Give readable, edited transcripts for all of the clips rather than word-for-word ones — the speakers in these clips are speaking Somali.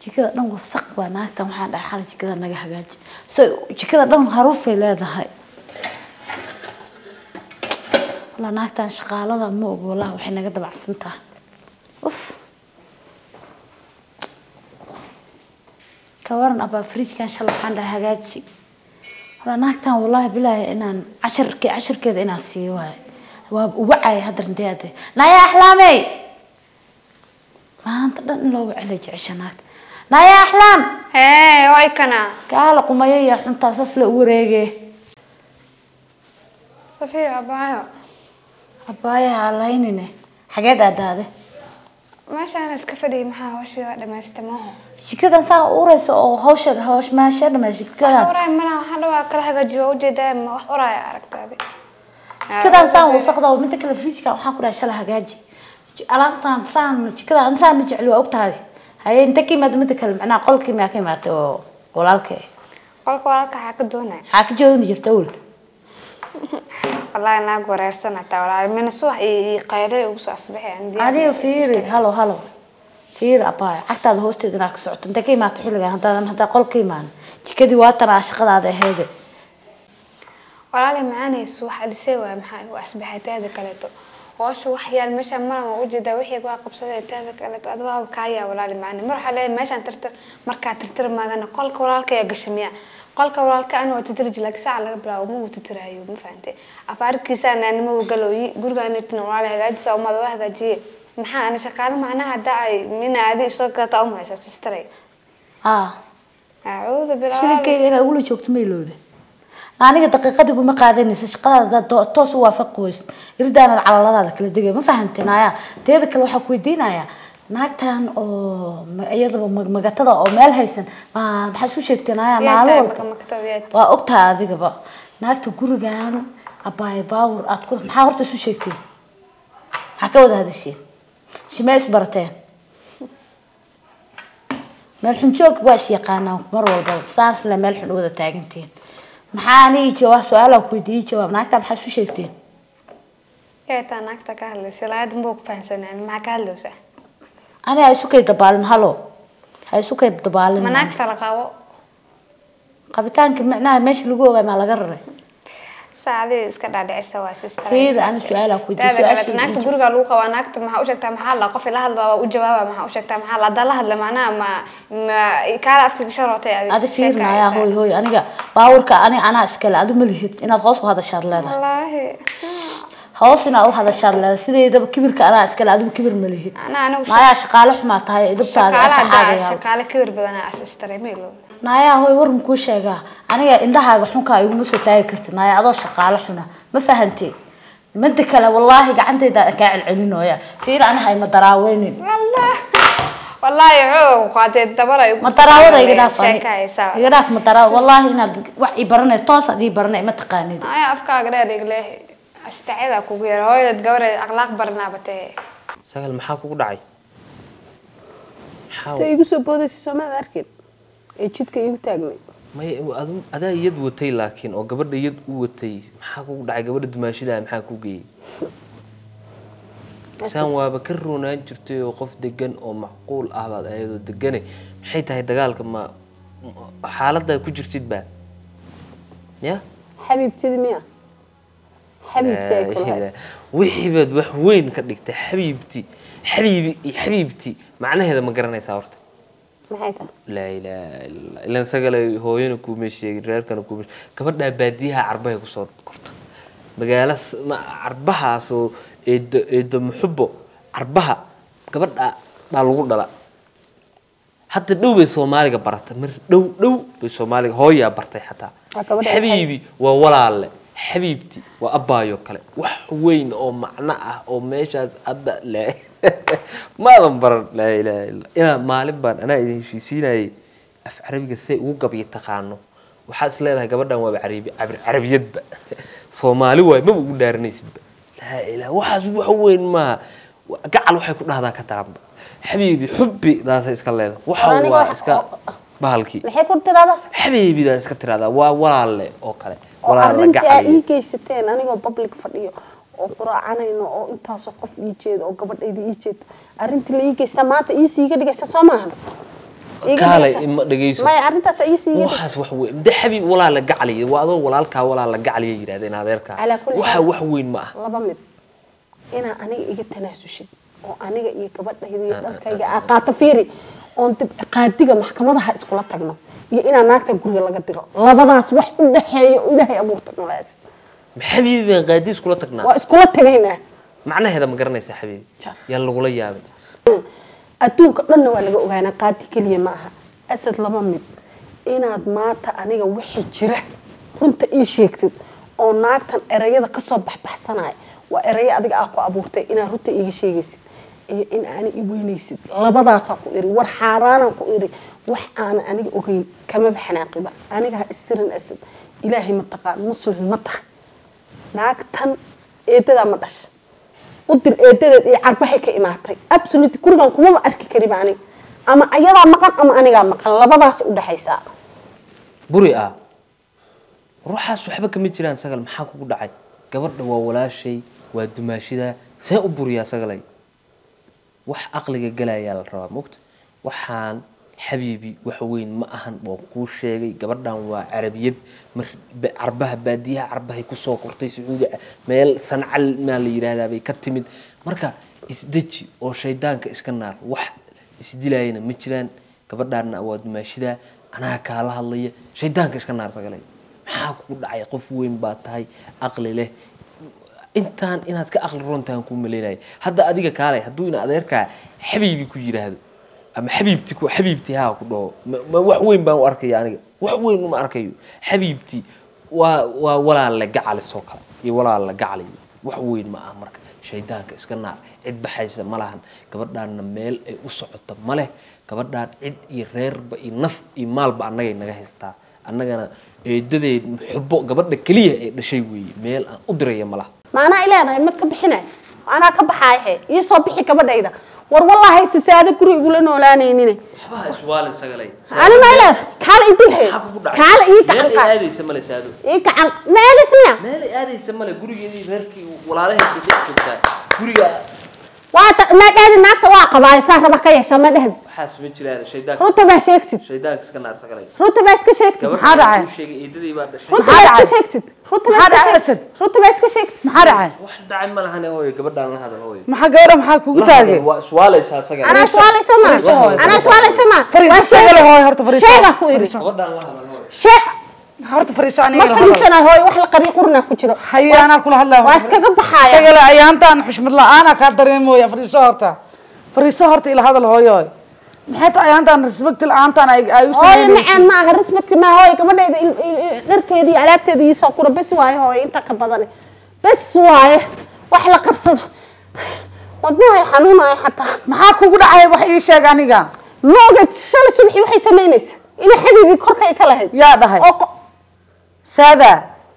jikada dhan wasaq waa naagtan waxaan dhahay xal jikada naga hagaaji so jikada dhan haruufay leedahay la naagtan shaqaalada ma ogola waxay naga dabacsantaa uf kawaran aba fridge kan shalay waxaan dhahay hagaaji la naagtan wallahi bilaahi inaan cashirkeeda inaan sii waay waa wacay hadar intaade naya axlaamay maanta dhan loo wacay jeceshanaad naya axlaam way kana kaala qumayaya xuntaasas la wareege safiya abaayo halaynine xageed aadaade meeshaan iska fadhiy maxaa hawsha dhameystay maaho jikadan saa urayso oo hawsh maasha dhameysay jikadan oray mana waxa dhawaa kala hagaajiyo ujeedaa ma wax oray aragtaade jikadan saa wasaqda oo mid kale fridge-ka waxa ku dhaashay hagaaji alaabtan saan jikadan saan ma jeclo ogtahay haye inta kiimad mid kale macnaa qolkii ma ka imaatay oo walaalkay walaalka ka doonay ka joogi jirta ul والله أنا قرر سنة ترى من الصبح يقيله وصح صباحي عندي أنا فيري هلو فير أباي حتى هذا هوستي دناك سعود أنت كي ما تحيل هذا قل كيمان كذي واتر عشق هذا هذا ولا معاني الصبح اللي سوى محي وأصبحت هذا كلته واش وحيا المشى مرة موجودة وحيا قوا قبصة هذا كلته أدوار كايا ولا معاني مرحلة ماشي ترتر مركا ترتر ما أنا قل ولا كيا قشمية قلك ورالك أنا وتدرج لك ساعة لك بلا ومو تترهيو ما فهمتي أفارك سنة أنا مو قالوا جورج أنا تنوع على هجاج سو ما ذواه هجاجي محا أنا شغالة معناها داعي من هذه شركة طعمها أساس تشتري أعوذ بالله شركة أنا أقول شوكت ميلودة أنا دقيقة يقول ما قاعدين شقة توس وافق كويس يرد أنا على الله هذا كل دقيقة ما فهمتنا يا تيرك لو حكويدينا يا naagtan oo iyadaba magatada oo meel haysan ma maxaa soo sheegteenaya maalmo waa ogtaa adigaba naagta gurigan abaay baawur aad ku maxaa horta soo sheegtay maxaa ka wada hadasheen shimeys barteen meel xun joog waa is yaqaanaan mar walba saas la meel xun wada taaganteen maxaa ani jawaab su'aal ku weydiiyay jawaab naagta maxaa soo sheegteen taa naagta ka hadlaysay laad mboog fahansanaan maxaa ka hadlaysaa أنا أسوكي دبالن هلو أسوكي دبالن مناك تلقاو قبتان كمعناه ماشي لجوجا ما لقرر ساعدي إسكت على عيسى سيستر فير أنا سؤالك ودي سؤال ناك تقول قالوا قواناك ما هوشك تام حلا قف لها وجوابها ما هوشك تام حلا ده لها معناه ما كارف كل شرطة هذا فير ما يا هوي أنا باورك أنا أسكال أدو ملهيت إن أتغص هذا الشهر لا والله هوسنا أو هذا الشهر لا سيدي إذا كبر كأنا أسكال أدو كبر ملهيت أنا ما يا شقالة ما تهاي إذا بتاع شقالة كبر بدنا أسستري ميلو نايا هوي ورم كوشيغا أنا إندها حنكا يقولوا ستاي كرت نايا أضو شقالة حنا ما فهمتي مد كلا والله قعدت إذا كاعل علينا يا فير أنا هاي مدراوين والله عو قاتل تبرأ مدراوين يقراف مدراو والله إن وعي برنا توصل دي برنا ما تقاني أنا أفكار غير يقله استعيذ كوجير هاي تجور أخلاق برنا بته سهل محاكو دعي سيجو سبودي سما ذكر إيشيد كيو تاجني ما أدا يد وتي لكن أو قبل يد وتي محاكو دعي قبل دماشي ده محاكو جي سان وبكرنا جرتي وقف دجن أو معقول أهبط أيضا دجني حيت هاي دجالك ما حالات ده كوجرتي بقى يا حبيبتي دمية حبيبتي وحبيبت وحوين كدقت حبيبتي معناه هذا ما قرنا يسافرت محيطة لا إلا نسجل هوين كوميشي غير كانوا كوميش كبرنا باديها عربية قصاد كرت مجالس ما عربها سو إد محبه عربها كبرنا بالغول لا حتى دو بالسومالي كبرت مر دو بالسومالي هويا برتي حتى حبيبي وولا حبيبتي وأبايو كله وحوين أو معناه أو ماشاز أبدأ لا ما ضمبر لا إله إلا أنا مالبان أنا إذا شيء سيناي عربي السيء وقبي يتقانو وحاس لها قبلنا وبعربي عربي صومالي وما بقول دارنيس لا إله وحاس وحوين ما قعل وحي كل هذا كترب حبيبي حبي ذا إسكالله وحوا إسكال بهالكي محي كنت هذا حبيبي ذا إسكتر هذا ولا له أو كله أرنتي أي كيستين أنا بابليك فديو أو قرآنين أو إنت سقف يجيد أو قبل إيدي يجيد أرنتي اللي يجيست ما تيجي كده جست سامها كالي إما دقيسو ما أنت سيسي وحاس وحوي ده حبيب ولا لقى عليه وهذا ولا الكا ولا لقى عليه يرادين هذا الكا على كل وح وحوين معه لبا مد أنا إيجي تناسوشي وأنا إيجي كبرت هذي دلك قاطع فيري أنت قاعدة محكمة إسكولات تجمع إنا ناكت جوري لقى ترى لبضاس وح إلهي أمورتك ملاس حبيبي قاعدين إسكولات تجمع وإسكولات تجينا معناه هذا مقرنا يا حبيبي يلا قول يا أبي adduunka dhanna waa laga ogaanaa qaati keliya ma aha asad lama mid inaad maanta aniga wixii jira runta ii sheegtid oo naagtan erayada ka soo baxbaxsanaya waa erayo adiga ah ku abuurtay inaad runta iiga sheegaysid iyo in aani i weynaysid labadaasa ku iri war xaaraana ku iri wax aan aniga ogeyn kama baxnaaqiba aniga ha isirin asad ilaahay ma taqaan muslim ma tahay naagtan eedada ma dhash ودر إيداد عربها كإماتي absolute كورجان كم ما أركي كريباني أما أيضا مقام أما أنا جام مقام لبضاس وده حيسا بريئة روح الصحبة كم تجران سجل محاك وده عاد قبرنا ولا شيء ودماشي ده سأو بريئة سجلي وح أقلق جلايا الرام وقت وحان حبيبي وحوين ما أهن وقوش شيء قبرنا وعربية عربها بادية عربها يكسو قرطي سعودي ميل صنع المال يرادا بيكتمد مركا إسدجي أو شيطان كإسكنار وح إسدلاينا مجران قبرنا أود ماشيدا أنا كالله الله شيطان كإسكنار سقلي محاك ودعي قفوين باتهاي أقلي له إنتان إنها كأقل رونتان كون مليناي هذا أديك كالي هدوينا أديركا حبيبي كويرا هذا أما حبيبتي ها كله ما وحوين بان أركي يعني وحوين ما أركيو حبيبتي ولا لقى على السوق ولا لقى علي وحوين ما أمرك شيطان كإسكنار عد بحيس ملهن كبردان ميل وصعد مله كبردان عد يرير بينف يمال بأنجي نجهزتا أنجنا يددي حبه كبرد كليه الشيء ميل أدري مله ما أنا إلى أنا ما كبحنا أنا كبحاي يصبح كبرد إذا war wallahi sisaada guriga ula noolaanaynin waxba su'aal sagalay ana ma ila kala idilhay kala ii taxan aadaysa male saado ii taxan meelismiya meel aadaysa male gurigeedii reerkii walaalahay ku dhigta guriga waata ma dhaadi naagta waa qabaysaa raba ka yeesha ma dhaad waxaas ma jiraan shaydaak runta ba sheegtid shaydaak iska naar sagalay runta ba iska sheegtid maxaa dhacay sheegay eedadii baa dhashay runta ba iska sheegtid runta ba iska sheegtid maxaa dhacay wax dhacay ma lahan hooyo gabadhaan la hadal hooyo maxaa gabadha maxaa kugu taagay waa su'aalaysa sagalay ana su'aalaysa ma fariiso sagal hooyo horta fariiso sheega ku iri gabadhaan la hadal hooyo sheeg horta fariiso aniga ma fariisana hooyo wax la qabi qurna ku jiro hayaana kula hadlaa waa iskaga baxaya sagal ayaantan xushmad la'aana ka dareemooya fariiso horta ila hadal hooyo maxay tahay ayaantan respect la'aantan ay u sameeyeen macaan ma aha respect ma hooyo gabadheeda dharkeedii alaabteedii soo qura bas waayo hooyo inta ka badan bas waayo wax la qabsado wadnaha xanuunaya xataa maxaa kugu dhacay wax ii sheeg aniga ma ogid shalay subaxii waxay sameynaysaa ina xabiibi korkay ka lahayd yaa dhahay saada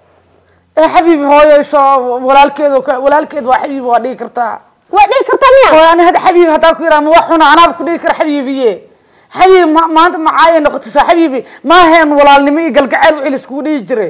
حبيبي هاي شو walaalkeed waa xabiib waa dhigi kartaa miya ana hada xabiib hada ku yiraahdo waxuna ana ku dhigi kar xabiibiye xabiib maanta macaay noqoto xabiibi ma ahayn walaalnimo iyo galgacayl wixii isku dhigi jiray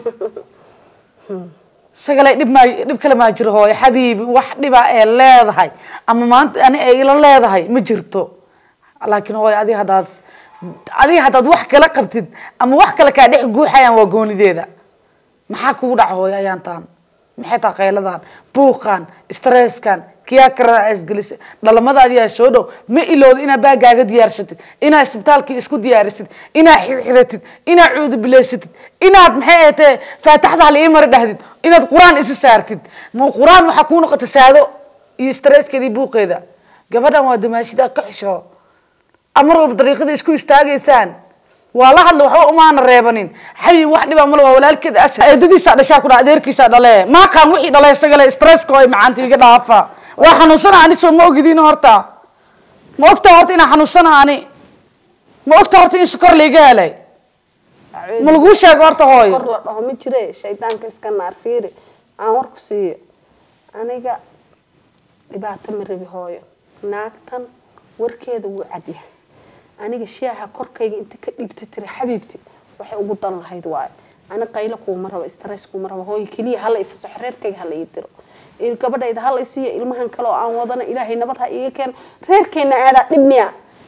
sagalay dib kale ma jiro hooyo xabiibi wax dhiba ee leedahay ama maanta ani ay ila leedahay ma jirto laakiin hooyo adiga hadaad wax kala qabtid ama wax kale ka dhex guuxayaan waa goonideeda maxaa kugu dhac hooyo ayaantan maxay tahay qayladan buuqan stresskan kiya karada isgelis dhalamadaadi yaa soo dhow ma ilowd ina baagaaga diyaarsatid ina isbitaalkii isku diyaarisid ina xiratid ina cuud bileysatid inaad maxay ahaatee faataxda hal imar dhahdid inaad quraan is saartid ma quraan waxa ku noqotay saado iyo stresskeedii buuqeeda gabadhan waa dumaashida ka xisho amar walba dariiqada isku istaagaysaan والله هذا وحوق ما نريبنين حبيبي واحد يبغى ملوا ولا الكذا أشهر إددي سعد شاكر عدير كيسا دلاه ما كان وحيد دلاه يستقل ستريس كوي مع أنتي كده عفا وحنوصنا عني سو موجودين هرتا موقت هرتينا حنوصنا عني موقت هرتين سكر اللي جالي ملقوش يا قارت هاي هم ترى شيطان كيس كان عارفيري أمر كسي أنا جا يبعت مرة بهاي ناكتن وركيد وعديه أنا شيءها كركي أنت كنت تري حبيبتي وحي أقول الله هيد واي أنا قايلة كوم مرة واسترس كوم مرة وهاي كلي هلا يفسح ريركي هلا يديرو الكبر إذا هلا يصير المهن كلو عن وضنا إلهي نبضها إيه كان ريركي نعلا نبنيا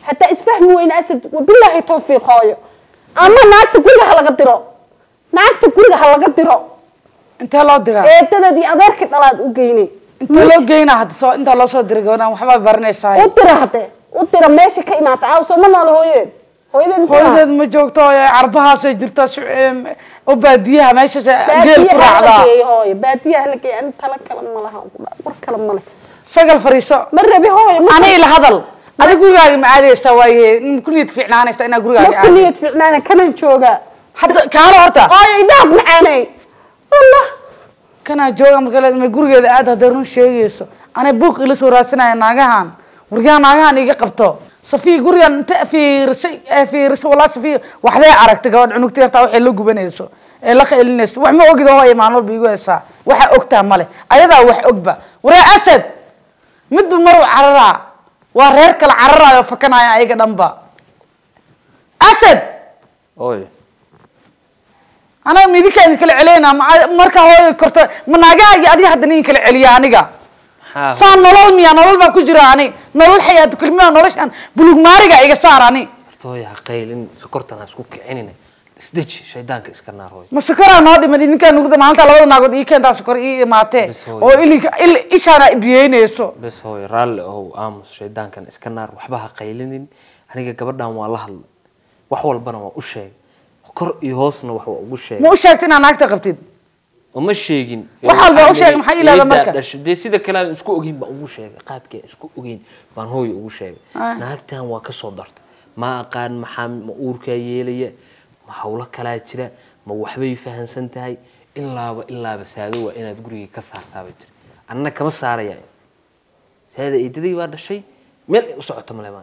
حتى اسفهم وين أسد وبالله توفيق هاي أما ناك تقول لها لقدره ناك تقول لها لقدره انت لو ديرا إيه تدي أدارك طلعت وجيني انت لو جينا هاد سو انت لو soo diray goona waxba baranaysaa وترى ماشي كإما تعاوس وما له هويد hooyadeed ma joogto carbahaasay jirta oo baadiyaha meesha geel ku raacda hooy baadiyaha la geeyay inta la kala ma laha war kala ma leh sagal fariiso ma rabi hooy ani ila hadal adiga gurigaaga ma aadeysa waaye kuliyad fiicnaanaysa ina gurigaaga aad kuliyad fiicnaana kana jooga hadda kaala horta hooy idaab macaanay wallah kana jooga markale ma gurigeeda aad haday run sheegayso ana buuq ila soo raadsanaya naagahan wariyaan naagahan iga qabto صفي قرية أنت في رسول الله صفي وحدة عرقت قاعد عنك تيرتا وحي لو جبنيسو لخ الناس وح ما أقدر هو يمانول بيجوا الساعة وح أكتر ماله أيضا وح أكبر ورا أسد مد مرو عررا وريرك العررا فكنا يا أيق دمبا أسد أوي أنا ميدي كان يكل علينا مركا هو كرت من ناجا أدي حدني يكل عليا أنيجا سان نلول ميا نلول ما كجراني نلول حياة كل ميا نلولشان بلوغ مارجع إيجا ساراني. توي قايلين سكرتنا اسكوك عينينا اسدج شيطانك اسكرنا روي. ما سكرنا نادي مدين كان نقول ما أنت لو نقول إيه كان تسكر إيه ماته. أو إلي إيش أنا بيينيسو. بس هو رال هو آمس شيطان كان اسكرنا وحبها قايلين هنيجا قبرنا والله وحول بنا وأشيء كر يهوسنا وأشيء. مو أشيء تنا ناقت قبتين. وما الشيءين وحال بأوشيء محي لا مركب دي سيدا كلام اسكو أجين بأوشيء قابك اسكو أجين بان هو أوشيء ناقتان وكسودرت ما قان محام مأورك يلي ما حولك كلا ترى ما وحبي فهن سنتهاي إلا بس هذا وإن تقولي كسر ثابت أنا كم صار يعني هذا يدري بعد الشيء مل وصعت مليمان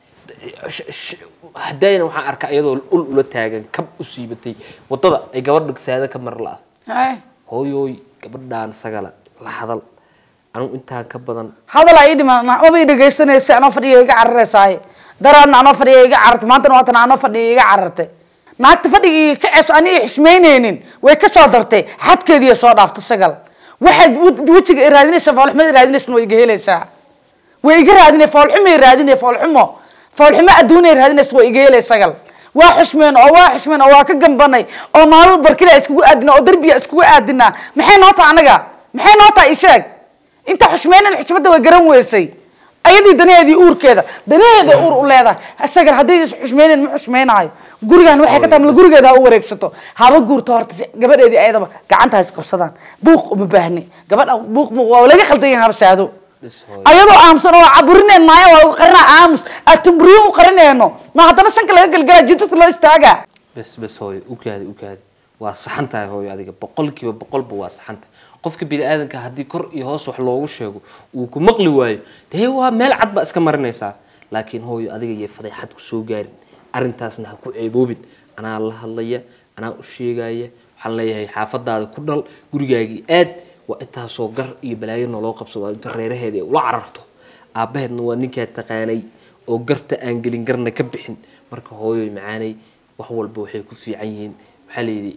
هداينا وحنا أركع يدو الأول تاجن كم أصيبتي وطلع يجبرك هذا كم مرة لا هوي gabadhan sagala la hadal anu inta ka badan hadal ay dhiman ma oobay dhageysanaysa ana fadhiyo iga cararaysaay daraan ana fadhiyo iga carartay maanta waatan ana fadhiyo iga carartay naagta fadhiyo ka cees ani xismeyneenin way ka soo dartay xadkeedii soo dhaafto sagal waxaad wajiga iraadinaysa falxuma iraadinaysa way iga helaysaa way iga raadinay falxuma iraadinay falxuma adduun iraadinaysa way iga helaysaa sagal وحشمين أو كجنبني أو مالو بركلا اسكو أدنى أو دربي اسكو أدنى محين نقطع عنك محين نقطع إيشك أنت حشمين الحشمة ده وجرم ويسي أيدي دنيا دي أور كذا دنيا دي أور ولا هذا السجل هدي حشمين المحشمين هاي جورجان واحد كتب من جورجان ده أول ركسته هذا جور طارت قبل هذه أيضا كعنتها اسكو صدان بوق مبهني قبل بوق ولا خلطين هذا سعدو أيضا أمسنا وعبرنا الماء وقرنا أمس التمرين وقرنا إنه ما هذا سنك لا يقل جد جد لا يستعجع بس هو أوكي وصحنتها هو يعني بقول بوصحنت قفك بالآذن كهدي كر يهاس وحلو وشه وكمقلي واي ده هو مال عد بس كمرنا ساعة لكن هو أديك يفضي حد كسو جاري أرنتاس نحكو عيبوبد أنا الله أنا أشي جاية حليه حافظ هذا كله جرجاجي وأنت صغر يبلاين الله قبض الريرة هذه ولا عرفته أبهد نوانيك التقاني أو قرت أنجلين قرنا كبحين مركه هو معاني وهو البوحي كفي عين وحلي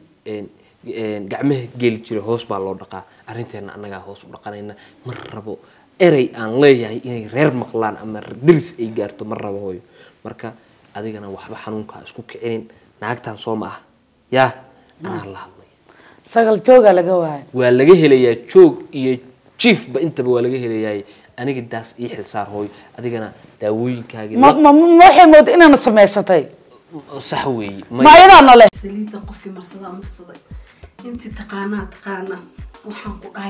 قعمه جيل تري هوس بالله دقة أرنتنا أنا هوس دقنا مرة بو إري أن لا يعني رير مقلان أما درس إيجارته مرة بهوي مركه أديك أنا وحب حنون كأسكوك عين نعكتها صومه يا أنا الله سجل جوجا لجواه ولا جه ليا جوج يجيف بأنت بولا جه ليا أنا قداس إيه صار هوي أديك أنا داوين كاجي ما حمود إن أنا سمعتي صحوي ما ينام له سليت قفي مرصدة أنت تقانا وحنقول هاي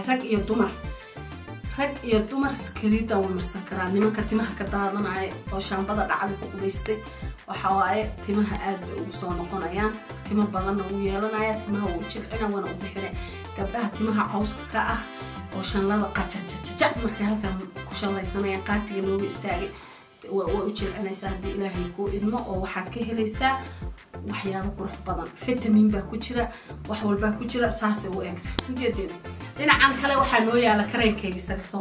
رج يا دمر سكريتا ومرسكران لما كتمها كتانا معي وشان بدأ عادي فوقيستي وحواي تمها آد وصون قنايان تمها بدنا ويانا يا تمها وجلعنا وانا وبحرة قبلها تمها عوز كأه وشان لا قتش مركها كان كشان الله يسنا يقاتل إنه يستاجي وجلعنا يساعد إلهي كو إنه وواحد كهليسا وحياه قروح بدن فيتامين باكوجرا وحول باكوجرا ساسي و اكت جدين دينعان كله waxa noo yaala kareenkeyga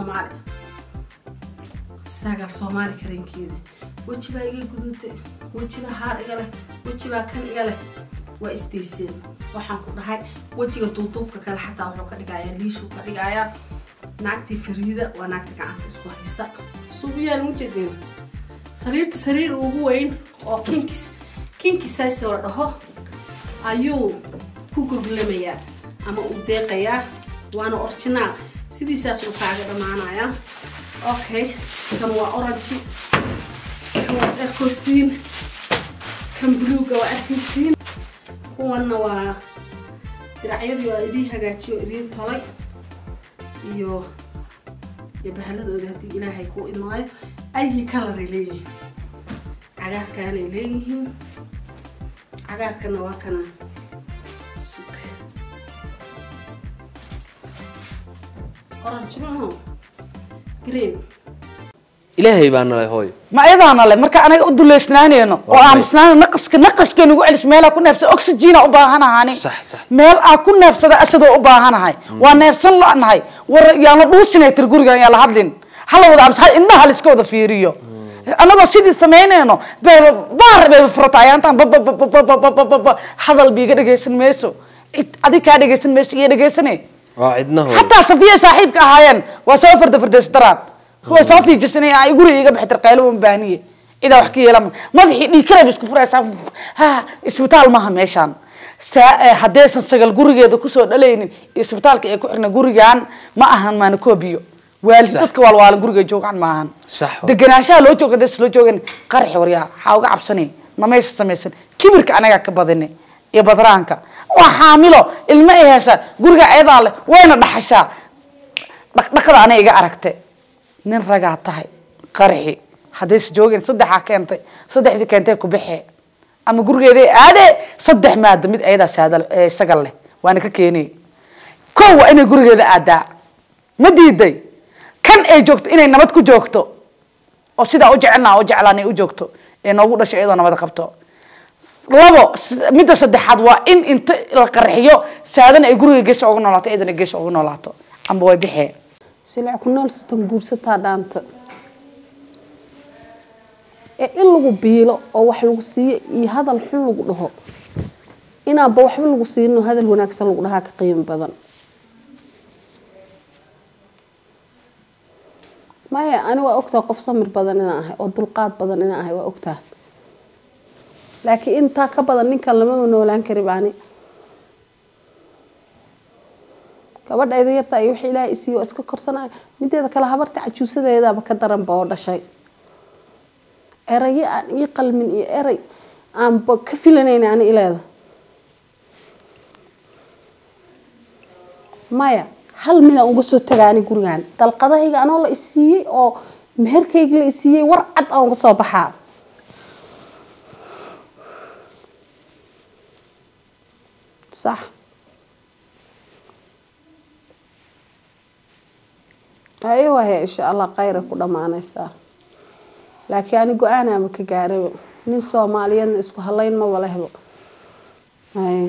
sagal Soomaali kareenkeeda wajiba iga gudubtay wajiba haar iga leh wajiba kan iga leh waa isteyseen waxaan ku dhahay wajiga duuduubka kale xataa wuxuu ka dhigayaa liishu ka dhigayaa naagtii Fariida waa naagta gacanta isku haysa suubiyaal mujadeen sariirta sariir ugu weyn oo kinki size la dhaho ayuu ku goglamayaa ama uu deeqayaa waana original sidiisaas uu kaaga dhamaanayaa okay kan waa orange kan waa arkosiin kan bluega waa arkosiin kuwana waa diracyadii oo idin hagaajiyo idin tolay iyo bahaladooda haddii ilaahay ku imaayo أي كلر ليه عجار كان ليه عجار كنا وكنا سك أورنج ما هو جرين إلهي بان الله هوي ما أيضا الله مركا أنا أقول له إسناني إنه وأمسنان نقص كانوا يقول ميل أكون نفس أكسجين أباهنا هاني صح ميل أكون نفس أسد أباهنا هاي ونفس الله أنا هاي يعني بوسنا ترجور يعني على هذين هلا وضع بس هاي إنها لسكوا فيريو أنا بسيط السمينة إنه بار بفرطايان تام ب هذا البيجر جيسن ميسو أدي كاد جيسن ميسو جيسني عندنا هو حتى صفية صاحبك هاين وسافر فرد استرات هو صافي جسني يقول يجيب حتى قيلو مبانية إذا وحكي لما ما ذي يكره بس كفر ها اسبتال ما هم إيشان حديث سجل جوري هذا كسر دلين اسبتال كأنه جوري عن ما أهان ما نكوبيو والدك والوالد جوري جوك عن ما أهان صح دقناشة لو جوك دس لو جوكن قرح وريا حاوق عبسني نميس سميسن كبرك أنا كبدني يا بدرانك وحامله الماء هسا جوري عيضال وين الحشا دقدق أنا إيجا أركته nin ragaa tahay qarxi hadees joogin saddex keentay saddexdii keentay ku bixi ama gurigeedii aade saddex maad mid ayada saadal sagal leh waana ka keenay koow waa inay gurigeeda aadaa ma diiday kan ay joogto inay nabad ku joogto oo sida u jeclaanay u joogto ee noogu dhashay iyadoo nabad qabto labo midda saddexaad waa in inta la qarxiyo saadan ay guriga gees ugu noolaato idana gees ugu noolaato amba way bixi سلع كنا لستن بورسة دانت إلا جبيله أو واحد لقصي هذا الحلو جده إنا بواحد لقصي إنه هذا الهناك سلوك لها كقيم بدن ما هي أنا وأكتها قف صمر بدن أنا هاي أو دلقات بدن أنا هاي وأكتها لكن أنت كبدن نكلمه من ولا نكرب عني gabadha ay yarta ay wixii ilaahay isiyo iska korsanay mideeda kala habarta cajuusadeeda ba ka daran baa dhashay eray aan ii qalmin iyo eray aan ba ka filanayna aan ilaada maya hal mid aan uga soo tagaani gurigan dalqadahayga anoo la isiiyay oo meherkayga la isiiyay war cad aan uga soo baxaa صح أيوة هي إن شاء الله خير كل ما نسأ لكن أنا جو أنا مكجارب من الصوماليين إسكو هلاين ما ولا هبو أي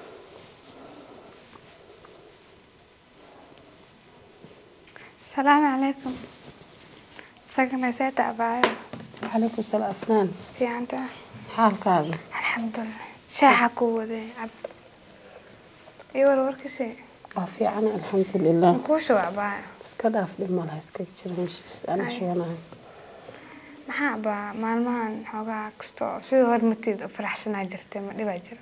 السلام عليكم سكن سيد أبايا عليكم السلام أفنان في أنت حالك هذا الحمد لله شاحة قوة ذي عبد أيوة الوركسي في عنا الحمد لله كوشو أبايا بس كده أفضل ما لها سكيت شر مش أنا شو أنا محابة مالمان حوجا كستو سيد هرمتيد أفرح سنة جرتي ما دي بجرا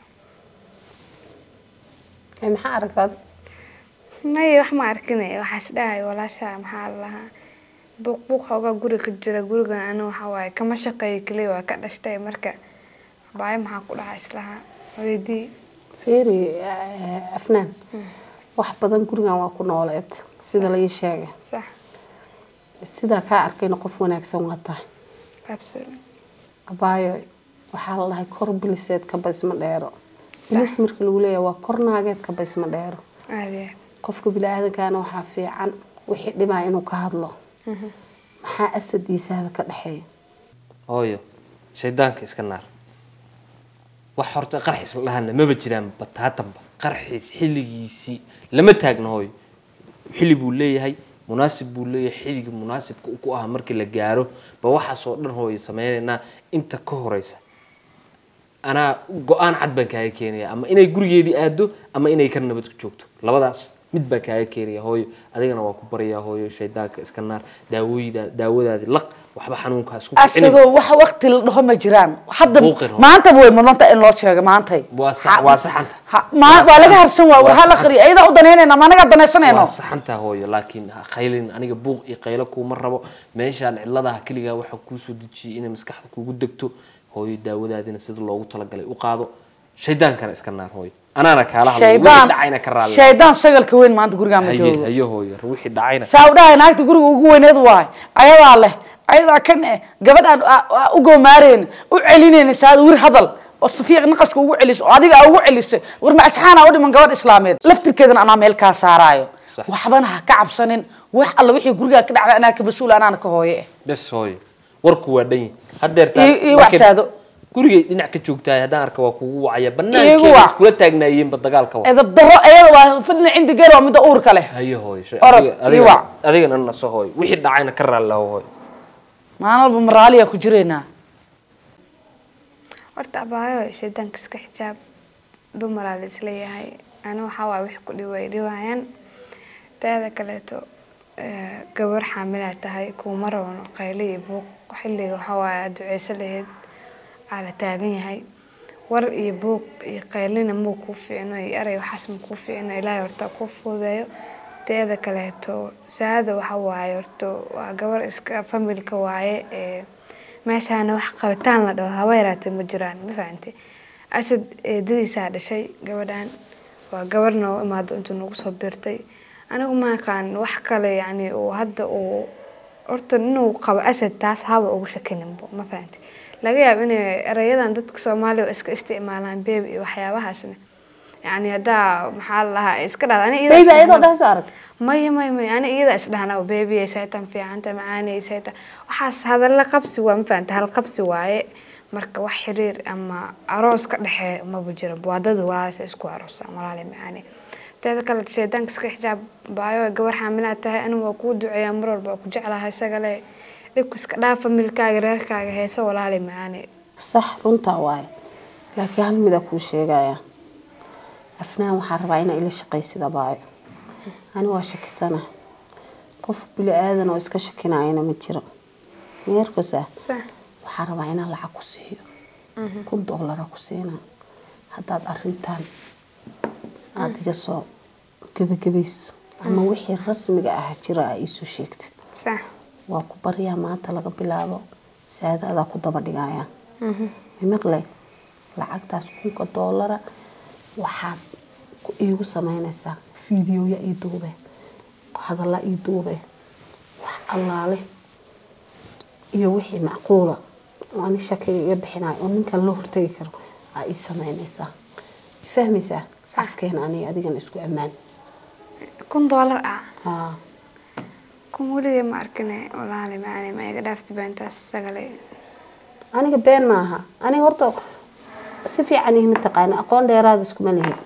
هي محارك هذا ما يروح ما أركني وحسداي ولا شيء محل لها بوق حوجا جوري كجرا جوري أنا وحواي كم شقي كلي وكذا شتى مركا باي محا كل عايش لها ويدي فيري أفنان wax badan gurigan waa ku nooleed sida la ii sheegay صح sida ka arkayna qof wanaagsan waa tahay absolutely abaayo waxa la dhahay kor biliseed ka basma dheero bilis marka lagu leeyahay waa kor naageed ka basma dheero aadee qofka bilaadankaana waxa fiican wixii dhibaa inuu ka hadlo maxaa asadiisa hada ka dhaxeey hooyo shaydaanka iska naar wax horta qarxis lahana ma jiraan bataatanba qarxis xilligiisi lama taagna hooyo xilli buu leeyahay munaasib buu leeyahay xilliga munaasibka uu ku ah markii la gaaro ba waxa soo dhan hooyo sameeynaa inta ka horeysa ana go'aan cad baan kaaga keenaya ama inay gurigeedii aado ama inay ka nabad ku joogto labadaas mid baa kaaga keenaya hooyo adigana waa ku baryaa hooyo shaydaanka iska naar daawadaadi laq waxba xanuunka isku kicin asagoo wax waqti la dhaho ma jiraan hadda maanta way mudanta in loo sheego maantay waa saxanta waa laga harsan waa hal akhri ayada u daneynayna ma anaga daneysanayno waa saxanta hooyo laakiin qaylin aniga buuq iyo qaylo kuma rabo meeshaan ciladaha kaliya waxa ku soo dejiyay in maskaxda kugu degto hooyo daawadaadina sida loogu talagalay u qaado shaydaankana iska naar hooyo أنا كاله شيطان دعينا كرال شيطان شغل كوين ما أنت قرقا مجهول أيوه روحي دعينا ساودا هناك تقول وين هذواي أيوة الله أيوة كن قبل أن أقوم مارين وعليني نساد ور هذل والصفيق نقص وعليس وهذيك وعليس ورمع سحانة ودي من قواد إسلامي لفت كذا أنا ميل كاسارايو وحبنا كعب سنين وح الله وحي قرقا كده على أنا كبسول أنا كهوي بس هوي وركوا دين هدرت وحسادو guriga dhinac ka joogtaa hadaan arka waa kugu wacaya banaankeeda kula taagnaayeen dagaalka waa edab daro ayada waa fadna cindi gaar waa mid uur kale hayo hooy adiga nan soo hooy wixii dhacayna ka raal la hooy maanalba maraaliya ku jireena horta abaayo shaydaanka iska xijaab dumar la isla yahay ana waxa waa wix ku dhiwayaan taada kaleeto gabar xaamila tahay ku maroon qayliye buuq xilliga waxa waa duceysa lahayd على تاجني ور يبوك يقيلنا مو كوفي إنه يرى وحسم كوفي إنه لا يرتى كوفو ذايو تهذا كلهتو سعادة وحواي يرتو وجوار إسك فمي الكواعي ماشي أنا وحقة تانلا ده هوايرات المجران ما فهمتي أسد دي سعادة شيء جواران وجوارنا ما هذا أنتوا نقص بيرتي أنا وما كان وحكة لي يعني وهذا وأرت إنه قب أسد تاس هوا وشكلهم ما فهمتي laga yaab in erayadan dadka Soomaaliya iska isticmaalaan baby iyo waxyaabahaasna yani hada maxaa la iska dhaad ani iyada dhasark may ani iyada isdhaana baby ay saytan fiicanta macaanay sayta waxaas hadal la qabsi waa ma faanta hal qabsi waaye marka wax xiriir ama aroos ka dhaxee ma bujiro waadada walaal isku aroosa walaal macaani taada kale shaydaanka iska xijaab baayo gabar xaamilaa tahay anu waa ku duceeyaa mar walba ku jeclahay sagale دكوس كذا فميل كاغرر كاغهيسا ولا معاني صح runta waay laakiin hal mid ku sheegaya afnaan waxa rabaa in ila shaqeysida baay ani waa shakisana qof bil aadan oo iska shakinayna ma jiro meerkosa صح waxa rabaa in lacag ku siiyo $1 ku siina hadaad arintan adiga soo gabagabays ama wixii rasmiga ah jira ay isu sheegtid صح waa ku bariya maanta laga bilaabo saadada ku daba dhigaya mimaqle lacagtaas $1 waxaad ku iigu sameynaysaa video ya ii duube hadalla ii duube wax allaale iyo wixii macquula waan shakiga iyo bixinay oo ninkan loo hortagi karo ay sameynaysaa fahmaysaa afkeen ani adigan isku amaan $1 ha كمولي ما أركنه ولا على معاني ما يقدرت بنتاس سجلي أنا كبين معها أنا هرتو سفي عني متقانة أقول ده راد اسكو مليه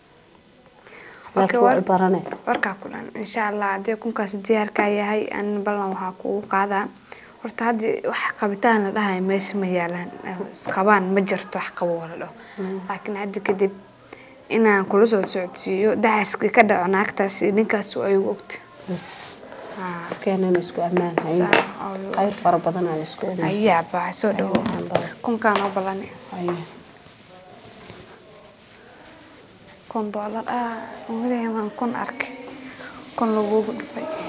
لكن عبارة وركع كلنا إن شاء الله عديكم كاس ديار كاي هاي أن بلنا وحكوا قاعدة ورت هذه وحقبتان لها مش ميالن سكبان مجرت وحقوا ولا له لكن عد كده إن كل شيء تسوي دعس كده أنا أكتاس نكاس أي وقت بس afkeenana isku amaan hay qayr fara badan aan isku amaan ayaa baa soo dhaw kun kaan oo balan ay $1 ah oo leeyahay kun ark kun lagu dhufay